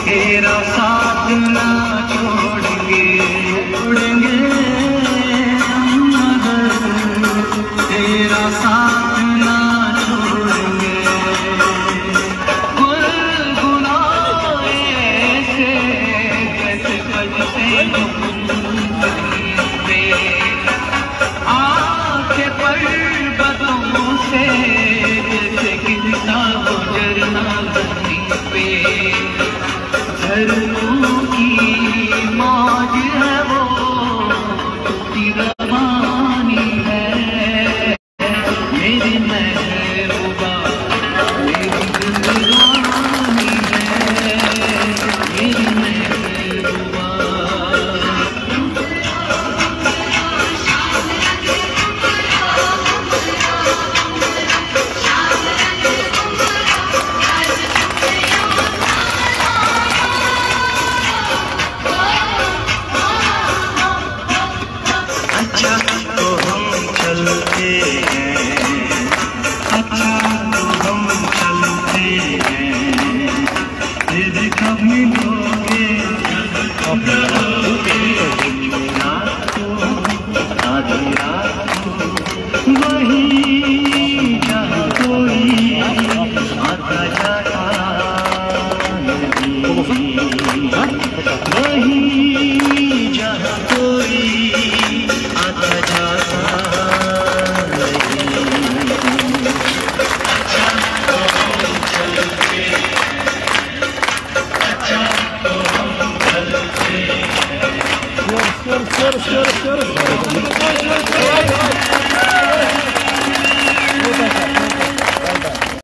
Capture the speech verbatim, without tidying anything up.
तेरा साथ ना छोड़ेंगे, उड़ेंगे हम मगर तेरा साथ ना छोड़ेंगे। गुनगुनाए ऐसे जैसे बजते पे, आंखें पर्वतों से जैसे गिरता हो झरना जमीन पे। झरनों की मौज है वो की रवानी है, मेरी महबूबा मेरी जिंदगानी है, मेरी महबूबा। अच्छा तो हम चलते हैं, अच्छा तो हम चलते हैं, फिर कब मिलोगे रात को आधी रात को, वही जहाँ कोई आता जाता नहीं, वही जहाँ कोई आता जाता नहीं। अच्छा तो हम चलते, अच्छा तो हम चलते हैं।